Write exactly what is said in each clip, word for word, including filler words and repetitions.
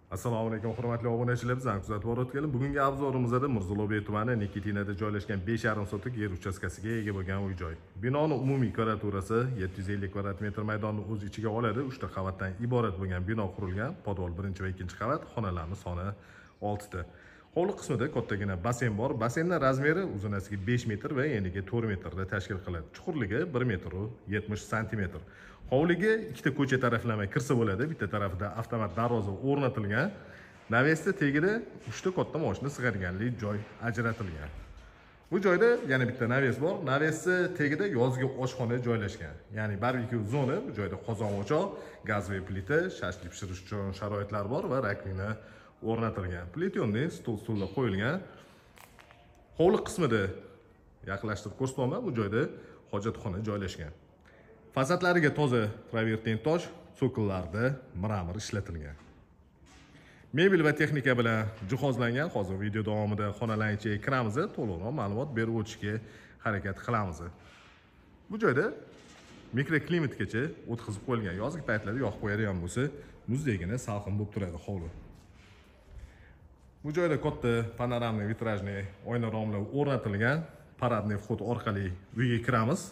Assalomu alaykum hurmatli obunachilar, bizani kuzatib borayotganlar. Bugungi obzorimizda Mirzulobey tumani Nikitinada joylashgan besh yarim sotix yer uchastkasiga ega bo'lgan uy-joy. Binoning umumiy kvadraturasi yetti yuz ellik kvadrat metr maydonni o'z ichiga oladi. uchta qavatdan iborat bo'lgan bino qurilgan. Podval birinchi va ikkinchi qavat, xonalarning soni oltita. Hovli qismida kattagina basen bor. Basenning razmeri uzunasiga besh metr va eniga to'rt metrda tashkil qiladi. Chuqurligi bir metr yetmish santimetr. Hovliga ikkita ko'cha taraflama kirsa bo'ladi. Bitta tarafida avtomat darvoza o'rnatilgan. Navesda tegida uchta katta mashina sig'adiganlik joy ajratilgan. Bu joyda yana bitta naves bor. Navesda tegida yozgi oshxona joylashgan. Ya'ni barbekyu zona, bu joyda qozon o'choq, gazli plita, shashlik pishirish uchun sharoitlar bor va rakvina o'rnatilgan. Plitonni stol-stullar qo'yilgan. Hovli qismida yaqinlashtirib ko'rsataman, bu joyda hojatxona joylashgan. Fasadlariga toza travertin tosh, so'killarda mramor ishlatilgan. Mebel va texnika bilan jihozlangan. Hozir video davomida xonalarning ichiga kiramiz, to'liqroq ma'lumot berib o'tishga harakat qilamiz. Bu joyda mikroklimatgacha o'tkazib qo'yilgan. Yozgi paytlarda yoqib qo'yadigan bo'lsa, muzdagina salqin bo'lib turadi hovli. Bu joyda katta panoramli vitrajli oyna romlar o'rnatilgan. Paradniy vxod orqali uyga kiramiz.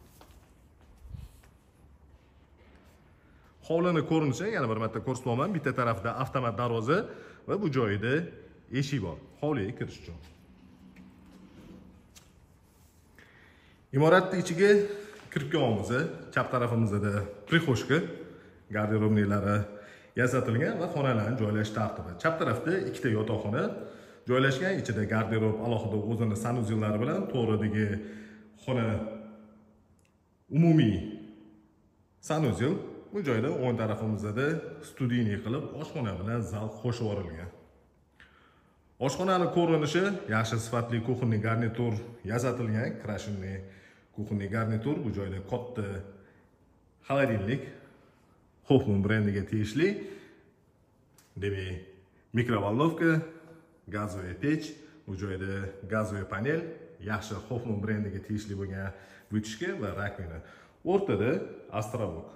Hovlini ko'rinishi yana bir marta ko'rsataman. Bitta tarafda avtomat darvoza va bu joyda eshik bor. Hovliga kirish uchun. Imoratning ichiga kirib kelamiz. Chap tarafimizda prixoshka, garderobniylari yasatilgan va xonalarni joylash tartibi. Chap tarafda ikkita yotoqxona joylashgan, ichida garderob alohida o'zini sanuzellari bilan, to'g'ridagi xona umumiy sanuzel. Bu joyda o'ng tarafimizda studiyniy qilib oshxona bilan zal qo'shib yuborilgan. Oshxonaning ko'rinishi yaxshi sifatli kuxonniy garnitur yasatilgan, krashinniy kuxonniy garnitur. Bu joyda katta xolodilnik Hoffman brendiga tegishli. Demak, mikrovallovka, gazli pech, bu joyda gazli panel, yaxshi Hoffman brendiga tegishli bo'lgan vытяжка va rakvina. O'rtada astrolog.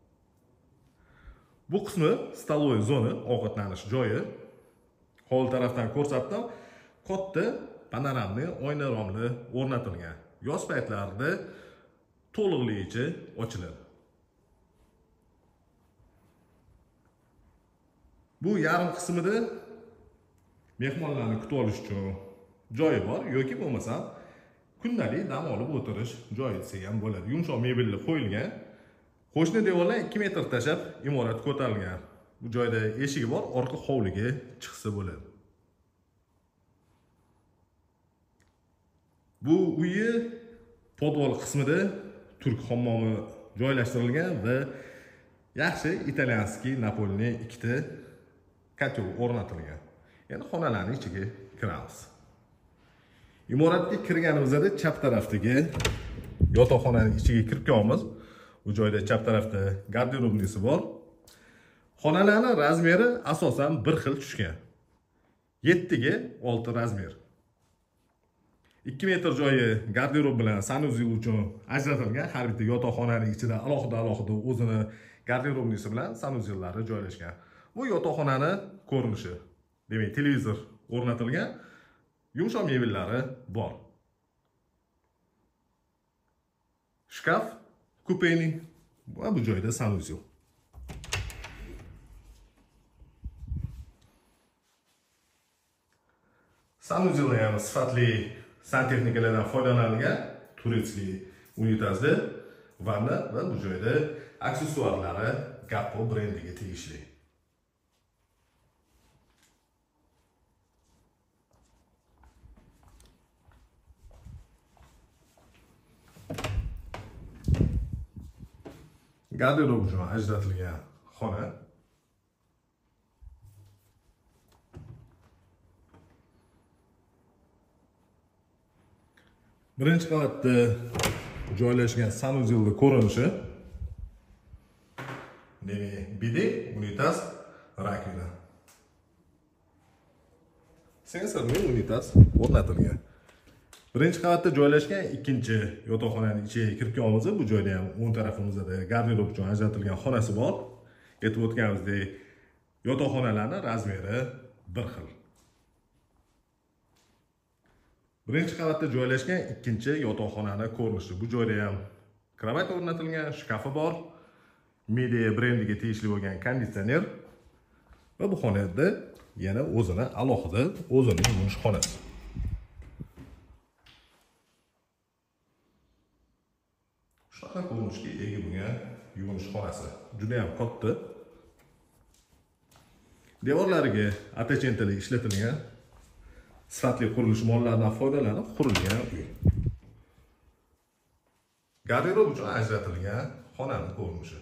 Bu qismi stoloy zona, ovqatlanish joyi. Hovli tarafdan ko'rsatdim. Katta panoramli oyna romli o'rnatilgan. Yoz paytlarida to'liqligicha ochiladi. Bu yarim qismida mehmonlarni kutib olish uchun joyi bor yoki bo'lmasa kundalik dam olib o'tirish joyi desa ham bo'ladi. Yumshoq mebellar qo'yilgan. Qo'shni devorlar ikki metr tashab imorat ko'tarilgan. Bu joyda eshigi bor, orqa hovliga chiqsa bo'ladi. Bu uyi podval qismida turk hammomi joylashtirilgan va yaxshi italyanskiy napolniy ikkita kotel o'rnatilgan. Endi xonalarning ichiga kiramiz. Imoratga kirganimizda chap tarafdagi yotoqxonaning ichiga kirib kelamiz. Bu joyda chap tarafda garderobnisi bor. Xonalarning razmeri asosan bir xil tushgan. yetti ga olti razmer. ikki metr joyi garderob bilan sanuzel uchun ajratilgan. Har bitta yotoqxonaning ichida alohida-alohida o'zini garderobnisi bilan sanuzellari joylashgan. Bu yotoqxonaning ko'rinishi. Demak, televizor o'rnatilgan, yumshoq mebellari bor. Shkaf kupening va bu joyda sanuzel. Sanuzelda ham sifatli santexnikalardan foydalanilgan, turetsli unitazda vanna va bu joyda aksessuarlari Gappo brendiga tegishli. Garderob uchun ajratilgan xona. Birinchi qavatda joylashgan sanuzelning ko'rinishi. Demak, bide, unitaz, rakvina. Sensorli unitaz o'rnatilgan. Birinchi qavatda joylashgan ikkinchi yotoqxonaning ichiga kirib kelamiz. Bu joyda ham o'ng tarafimizda garderob uchun ajratilgan xonasi bor. Aytib o'tganimizdek, yotoqxonalarning razmeri bir xil. Birinchi qavatda joylashgan ikkinchi yotoqxonaning ko'rinishi. Bu joyda ham kravat o'rnatilgan, shkafi bor, Media brendiga tegishli bo'lgan konditsioner va bu xonada yana o'zini alohida o'zining yuvinish xonasi. Shunaqa ko'rinishga ega bo'lgan yuvinish xonasi. Juda ham katta. Devorlariga atachentali ishlatilgan sifatli qurilish mollaridan foydalanib qurilgan uy. Garderob uchun ajratilgan xonaning ko'rinishi.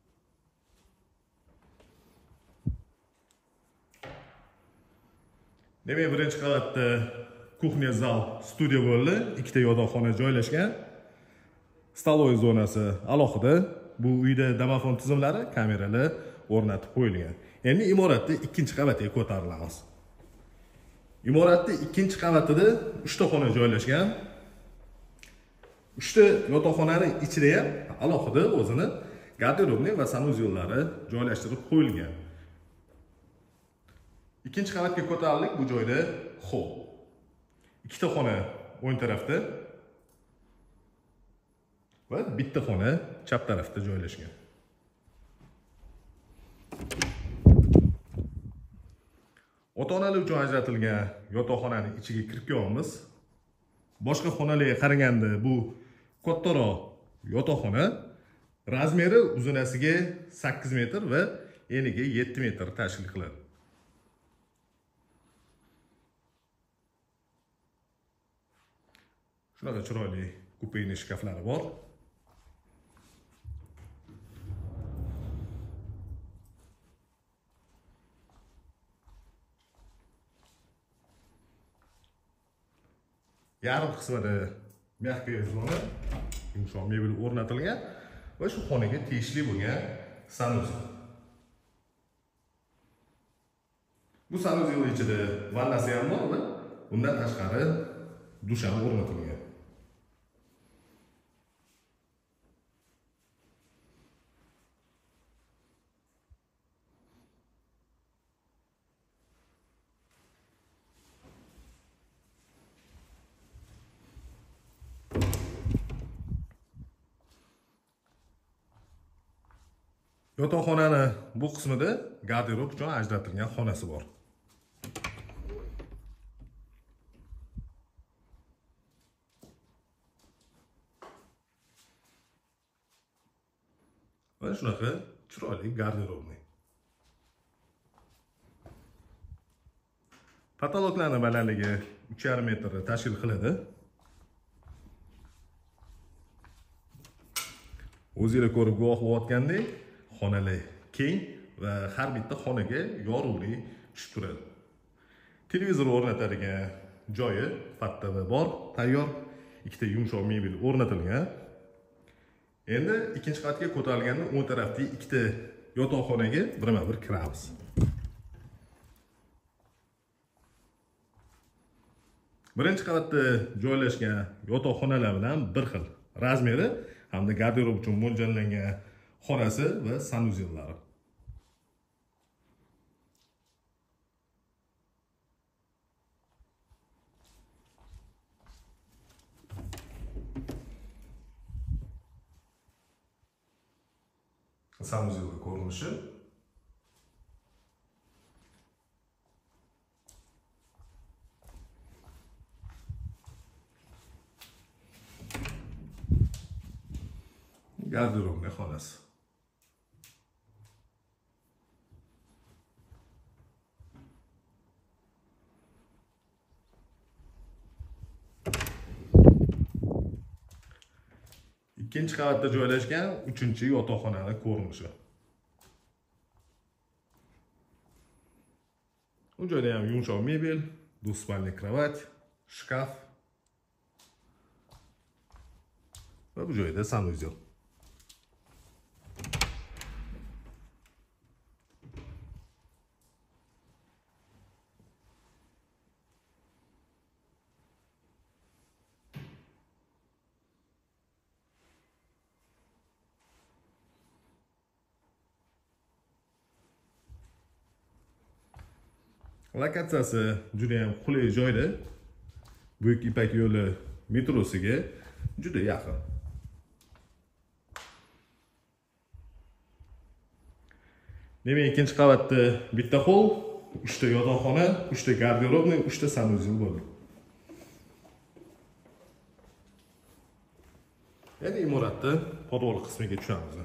Demak, birinchi qavatda kuxnya zal, studiya bo'ldi, ikkita yotoqxona joylashgan. Stoloy zonasi alohida. Bu uyda domofon tizimlari, kameralar o'rnatib qo'yilgan. Endi imoratning ikkinchi qavatiga ko'tarilamiz. Imoratning ikkinchi qavatida uchta xona joylashgan. uchta yotoqxonaning ichida ham alohida o'zini garderobning va sanuzyullari joylashtirib qo'yilgan. Ikkinchi qavatga ko'tarildik, bu joyda hol. Ikkita xona o'ng tarafda va bitta xona chap tarafda joylashgan. Ota-onalar uchun ajratilgan yotoqxonaning ichiga kirib kelamiz. Boshqa xonalarga qaraganda bu kattaroq yotoqxona. Razmeri uzunasiga sakkiz metr va eniga yetti metr tashkil qiladi. Shunaqa chiroyli kupeyni shkaflari bor. Yarim qismida mягкая zona, yumshoq mebel o'rnatilgan va shu xonaga tegishli bo'lgan sanuzyul. Bu sanuzyul ichida vannasi ham bor va undan tashqari dush ham o'rnatilgan. Yotoqxonaning bu qismida garderob uchun ajratilgan xonasi bor. Va shunaqa chiroyli garderobni. Patologlarning balandligi uch yarim metr tashkil qiladi. O'zingizlar ko'rib guvoh bo'layotgandek, xonalar keng va har bitta xonaga yorug'lik tushib turadi. Televizor o'rnatadigan joyi patta va bor, tayyor. Ikkita yumshoq mebel o'rnatilgan. Endi ikkinchi qavatga ko'tarilganda o'ng tarafdagi ikkita yotoqxonaga birma-bir kiramiz. Birinchi qavatda joylashgan yotoqxonalar bilan bir xil razmeri hamda garderob uchun mo'ljallangan xonasi va sanuzyullari. Sanuzyul ko'rinishi. Garderobli xonasi. Ikkinchi qavatda joylashgan uchinchi yotoqxonaning ko'rinishi. Bu joyda ham yumshoq mebel, duspalli kravat, shkaf va bu joyda sanuzyul. Lokatsiyasi juda ham qulay joyda. Buyuk Ipak yo'li metrosiga juda yaqin. Demak, ikkinchi qavatda bitta hol, uchta yotoqxona, uchta garderobniy, uchta sanuzel bo'ldi. Endi imoratda podvol qismiga tushamiz.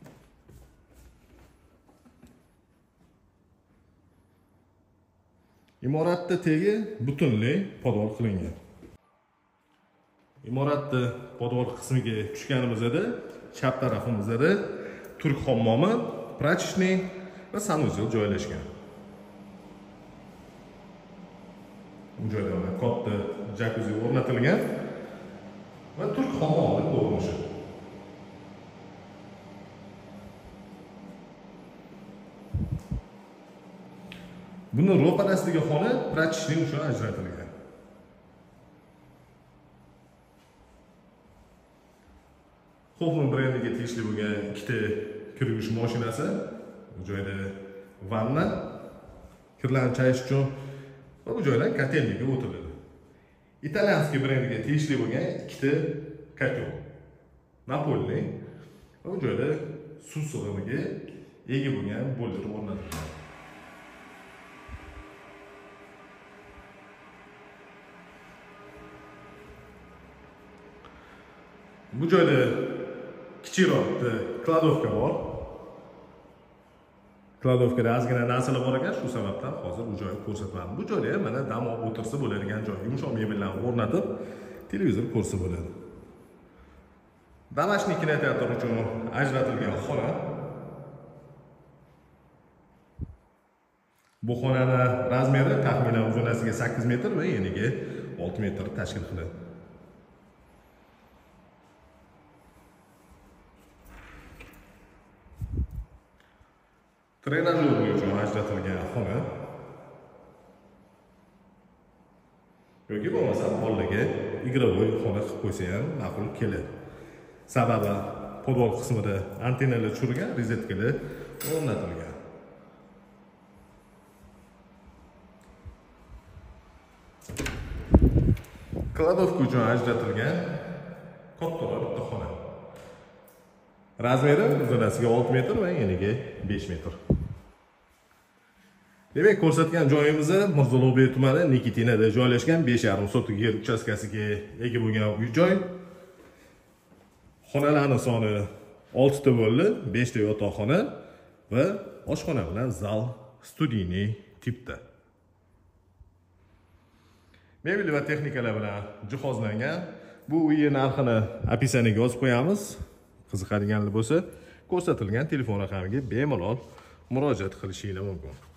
Imoratda tegi butunlay podvol qilingan. Imoratda podvol qismiga tushganimizda chap tarafimizda turk hammomi, prachishniy va sanuzel joylashgan. Bu joyda katta jakuzi o'rnatilgan va turk hammomi ko'rinishi. Buni ro'parasidagi xona prachishniy uchun ajratilgan. Hoffman brendiga tegishli bo'lgan ikkita kir yuvish mashinasi, bu joyda vanna, kirlarni chayish uchun va bu joyda kotelniga o'tiladi. Italyanskiy brendiga tegishli bo'lgan ikkita kotel. Napoli va bu joyda suv sig'imiga ega bo'lgan boiler o'rnatilgan. Bu joyda kichikroq kladovka bor. Kladovkada ozgina narsalar bor ekan, shu sababdan hozir bu joyni ko'rsatmadim. Bu joyda mana dam olib o'tirsa bo'ladigan joy. Yumshoq mebellarni o'rnatib, televizor ko'rsa bo'ladi. Damashniy kinoteatr uchun ajratilgan xona. Bu xonani razmeri taxminan uzunasiga sakkiz metr va eniga olti metr tashkil qiladi. Trenajyor uchun ajratilgan xona. Yoki bo'lmasa bolalarga igrovoy xona qilib qo'ysa ham ma'qul keladi. Sababi podvol qismida antennalar tushirilgan, rozetkalar o'rnatilgan. Kladovka uchun ajratilgan kattaroq bitta xona. Razmeri uzunasiga olti metr va eniga besh metr. Demak, ko'rsatgan joyimiz Mirzulobey tumani Nikitinada joylashgan besh yarim sotik yer uchastkasiga ega bo'lgan uy-joy. Xonalarning soni olti ta bo'ldi, besh ta yotoqxona va oshxona bilan zal studiyniy tipda. Mebel va texnikalar bilan jihozlangan bu uy narxini opisaniyaga yozib qo'yamiz. Qiziqadiganlar bo'lsa, ko'rsatilgan telefon raqamiga bemalol murojaat qilishingiz mumkin.